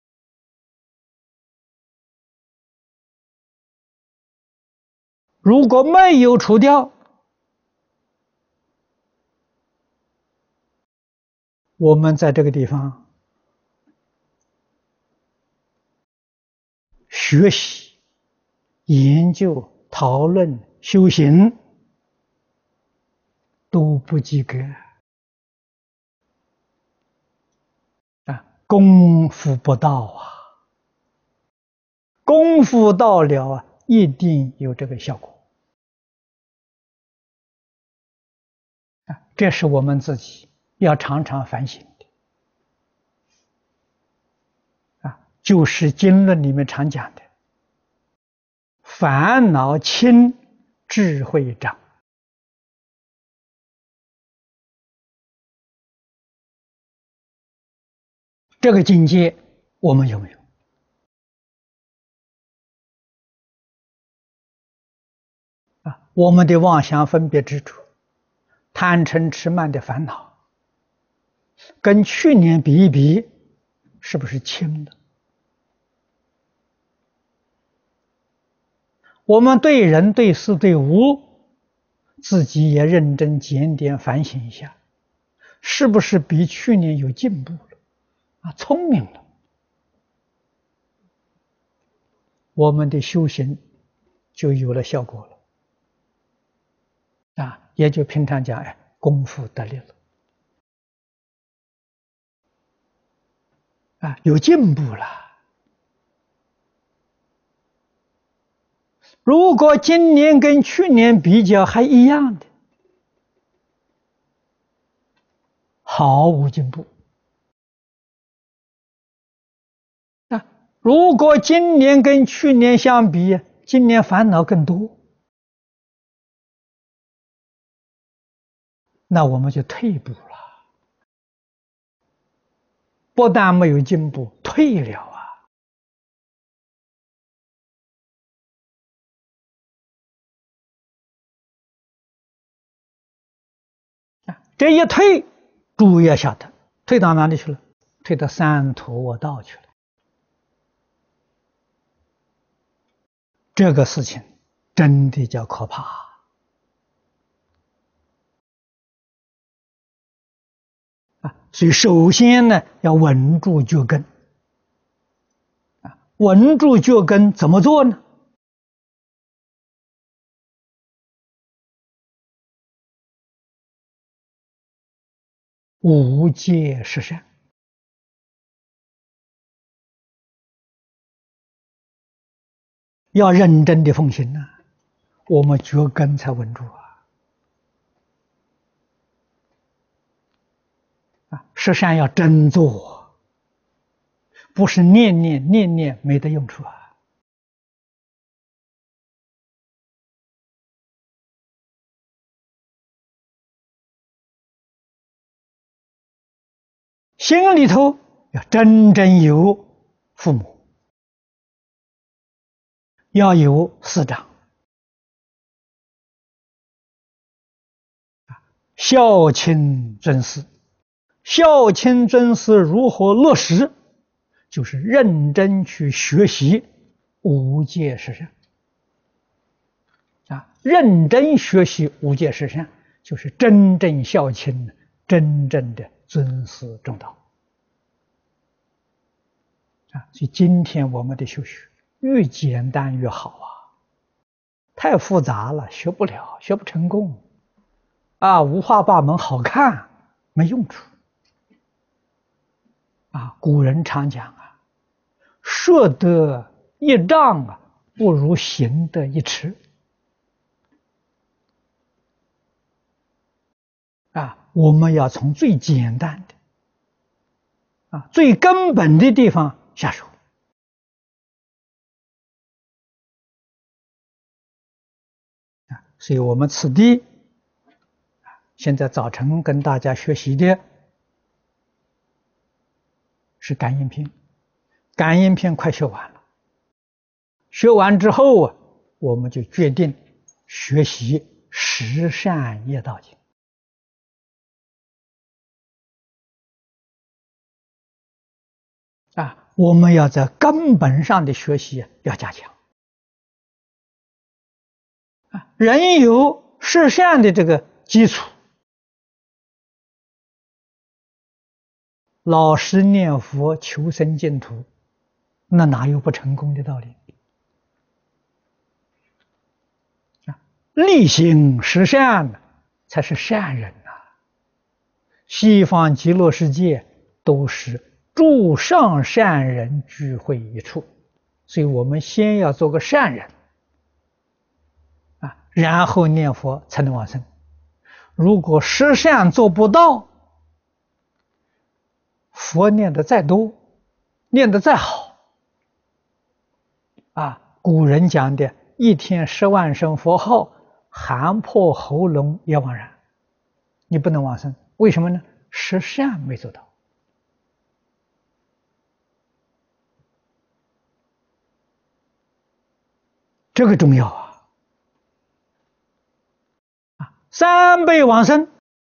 如果没有除掉，我们在这个地方学习、研究、讨论、修行都不及格功夫不到功夫到了一定有这个效果这是我们自己要常常反省的就是经论里面常讲的烦恼轻，智慧长。这个境界我们有没有？我们的妄想分别执着、贪嗔痴慢的烦恼，跟去年比一比，是不是轻了？我们对人、对事、对物，自己也认真检点反省一下，是不是比去年有进步了？聪明了。我们的修行就有了效果了也就平常讲功夫得力了有进步了。如果今年跟去年比较还一样的，毫无进步。如果今年跟去年相比，今年烦恼更多，那我们就退步了，不但没有进步，退了这一退，诸位要晓得，退到哪里去了？退到三途恶道去了。这个事情真的叫可怕所以首先呢，要稳住脚跟稳住脚跟怎么做呢？无戒十善。要认真的奉行我们脚跟才稳住十善要真做，不是念念没得用处心里头要真正有父母，要有师长，孝亲尊师。孝亲尊师如何落实？就是认真去学习无戒十善认真学习无戒十善，就是真正孝亲，真正的尊师重道所以今天我们的修学越简单越好太复杂了学不了，学不成功五花八门，好看没用处古人常讲说得一丈不如行得一尺我们要从最简单的最根本的地方下手所以我们此地现在早晨跟大家学习的是感应篇，感应篇快学完了，学完之后我们就决定学习十善业道经我们要在根本上的学习要加强人有十善的这个基础，老实念佛求生净土，那哪有不成功的道理力行十善才是善人西方极乐世界都是诸上善人聚会一处，所以我们先要做个善人然后念佛才能往生。如果十善做不到，佛念的再多，念的再好古人讲的一天10万声佛号，喊破喉咙也枉然，你不能往生。为什么呢？十善没做到这个重要三辈往生，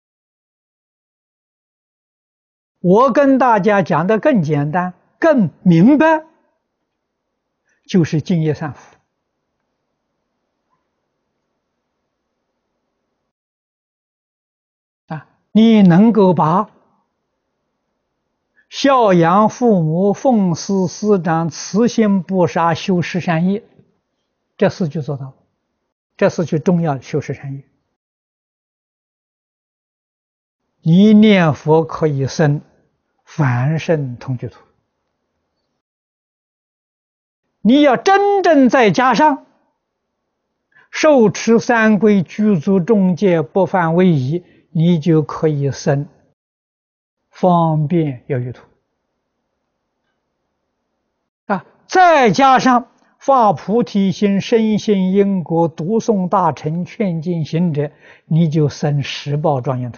我跟大家讲的更简单更明白，就是净业三福你能够把孝养父母、奉事师长、慈心不杀、修十善业，这事就做到，这是最重要的修十善业。一念佛可以生凡圣同居土你要真正再加上受持三规，具足众戒，不犯威仪，你就可以生方便有余土啊！再加上发菩提心，深信因果，读诵大乘，劝进行者，你就生十报庄严土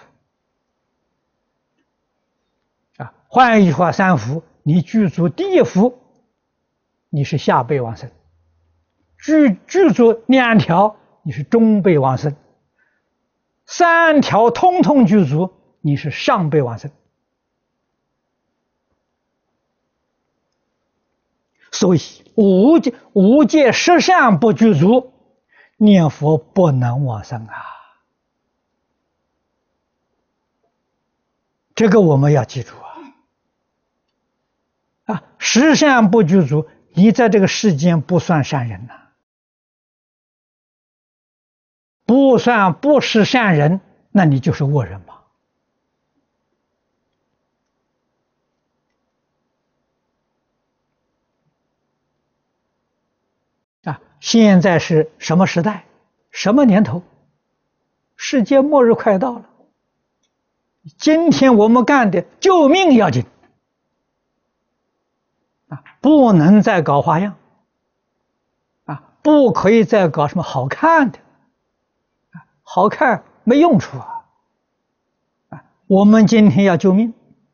啊！换一句话，三福，你具足第一福，你是下辈往生；具足2条，你是中辈往生；3条通通具足，你是上辈往生。所以五戒十善不具足，念佛不能往生啊！这个我们要记住啊！十善不具足，你在这个世间不算善人呐，不是善人，那你就是恶人吧？啊！现在是什么时代？什么年头？世界末日快到了。今天我们干的救命要紧啊！不能再搞花样啊！不可以再搞什么好看的啊！好看没用处啊！我们今天要救命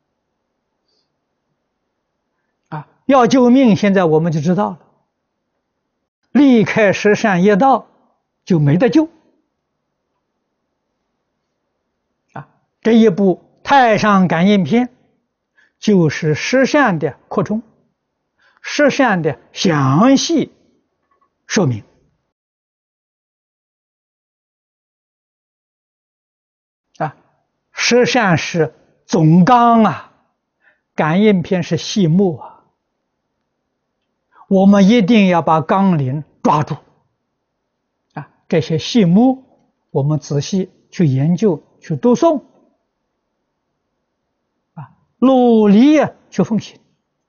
啊！要救命，现在我们就知道了。离开十善业道，就没得救啊！这一部《太上感应篇》就是十善的扩充，十善的详细说明啊！十善是总纲啊，感应篇是细目啊。我们一定要把纲领抓住啊！这些细目我们仔细去研究，去读诵啊，努力去奉行。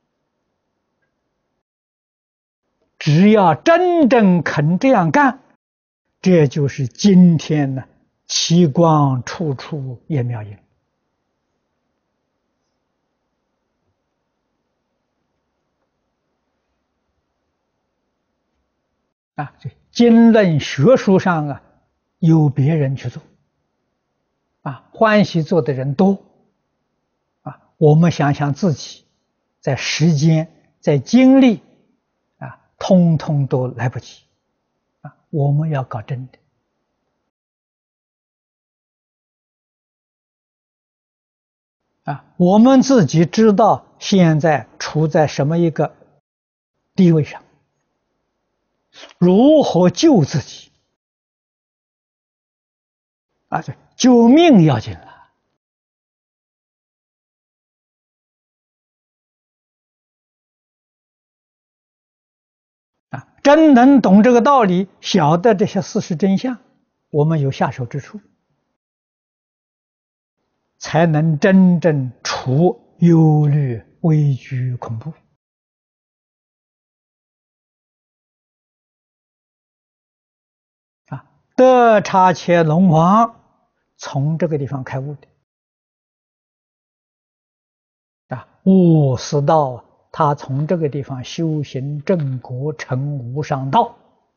只要真正肯这样干，这就是今天呢奇光处处也妙音啊！这经论学术上啊，有别人去做啊，欢喜做的人多啊。我们想想自己，在时间、在精力啊，通通都来不及啊。我们要搞真的啊，我们自己知道现在处在什么一个地位上，如何救自己啊？对，救命要紧了啊！真能懂这个道理，晓得这些事实真相，我们有下手之处，才能真正除忧虑、畏惧、恐怖啊！德察且龙王从这个地方开悟的啊，悟识道，他从这个地方修行正果，成无上道。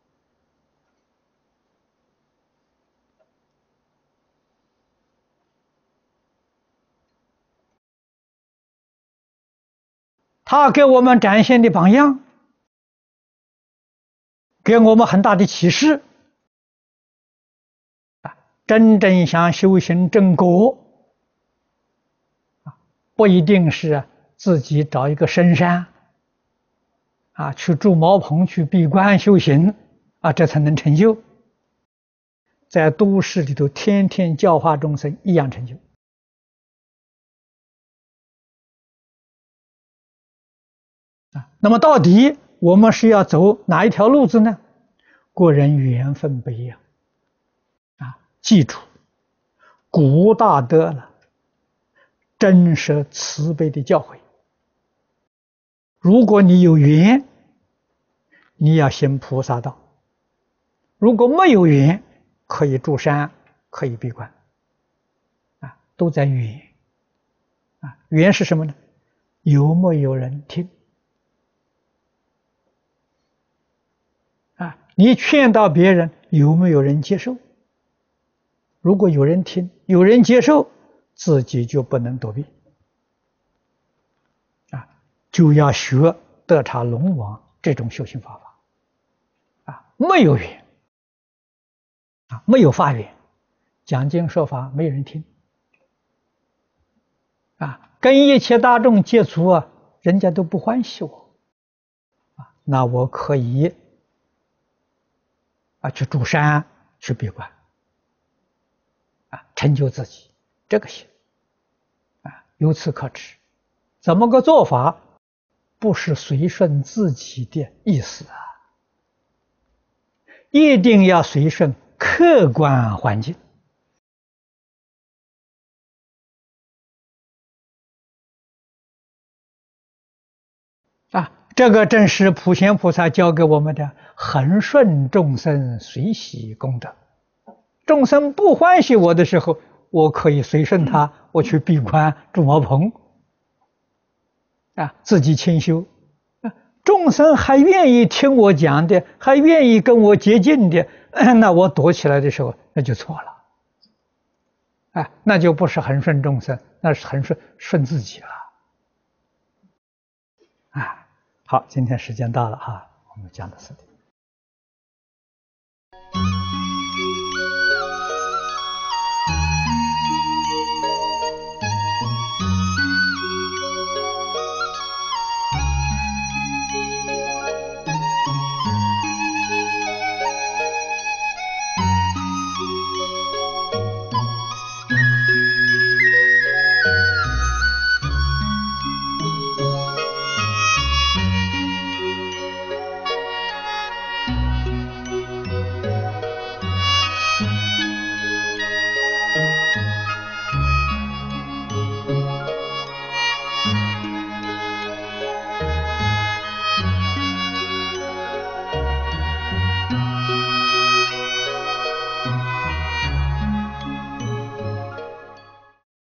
他给我们展现的榜样，给我们很大的启示啊！真正想修行正果啊，不一定是自己找一个深山啊，去住茅棚去闭关修行啊，这才能成就。在都市里头，天天教化众生，一样成就啊。那么到底我们是要走哪一条路子呢？个人缘分不一样啊！记住，古大德了，真实慈悲的教诲。如果你有缘， 你要行菩萨道。如果没有缘，可以住山，可以闭关，都在缘。缘是什么呢？有没有人听？你劝导别人，有没有人接受？如果有人听，有人接受，自己就不能躲避。就要学德刹龙王这种修行法没有缘，没有法缘，讲经说法没有人听，跟一切大众接触人家都不欢喜我，那我可以去住山，去闭关，成就自己，这个行，由此可知，怎么个做法？不是随顺自己的意思一定要随顺客观环境。这个正是普贤菩萨教给我们的恒顺众生随喜功德。众生不欢喜我的时候，我可以随顺他，我去闭关住茅棚，自己清修。众生还愿意听我讲的，还愿意跟我接近的，那我躲起来的时候，那就错了。那就不是恒顺众生，那是恒顺自己了。好，今天时间到了我们讲到此地。